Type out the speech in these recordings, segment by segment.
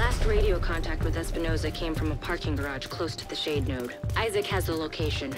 last radio contact with Espinosa came from a parking garage close to the Shade node. Isaac has the location.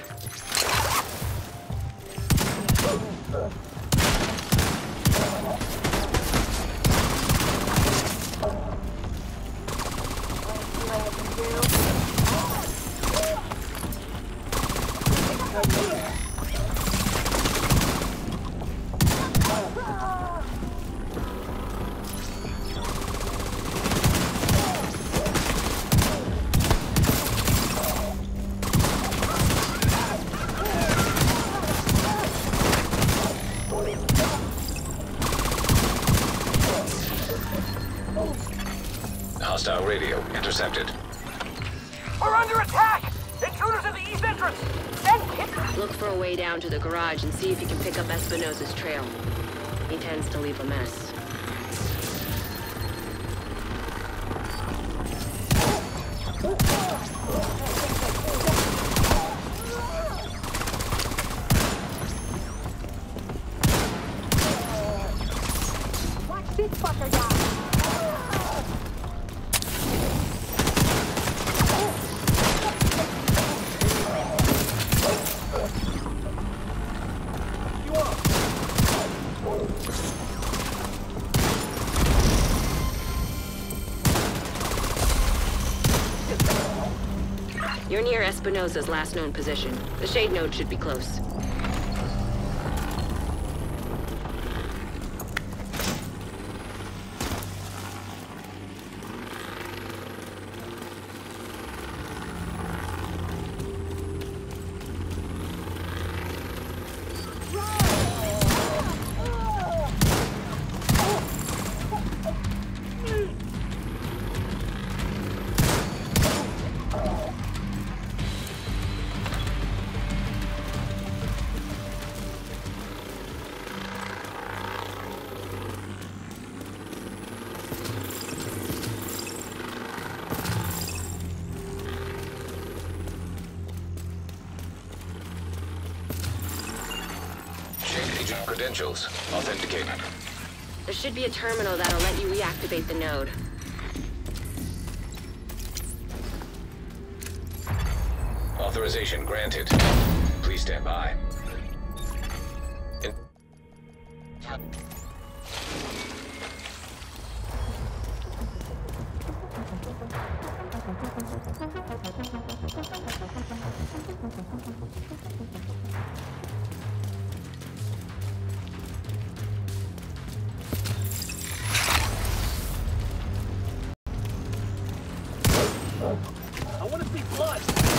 Hostile radio intercepted. We're under attack! Intruders at the east entrance! Send kit! Look for a way down to the garage and see if you can pick up Espinosa's trail. He tends to leave a mess. Watch this fucker down! You're near Espinosa's last known position. The Shade node should be close. Agent credentials authenticated. There should be a terminal that'll let you reactivate the node. Authorization granted. Please stand by. I want to see blood!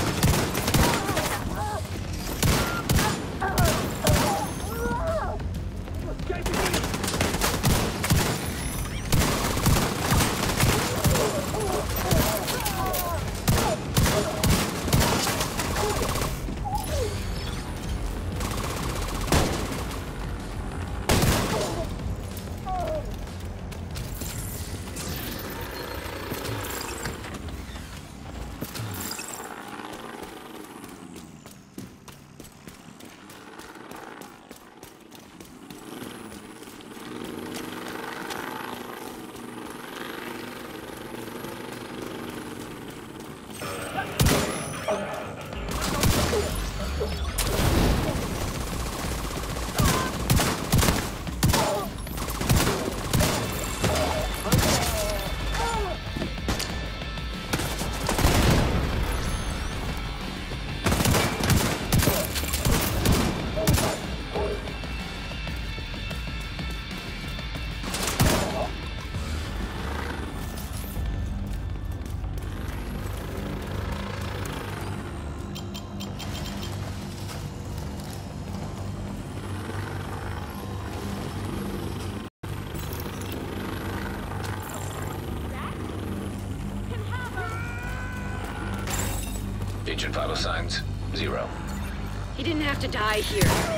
Agent vital signs 0. He didn't have to die here.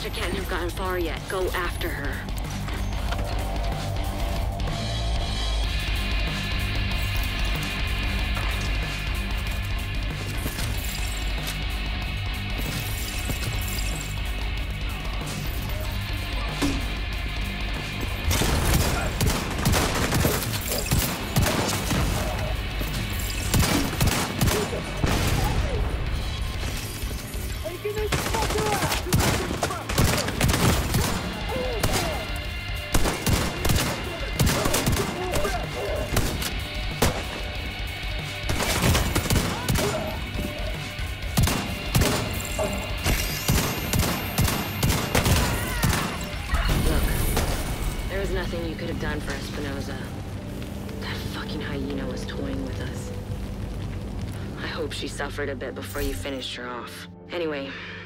Tasha can't have gotten far yet. Go after her. Nothing you could have done for Espinosa. That fucking hyena was toying with us. I hope she suffered a bit before you finished her off. Anyway,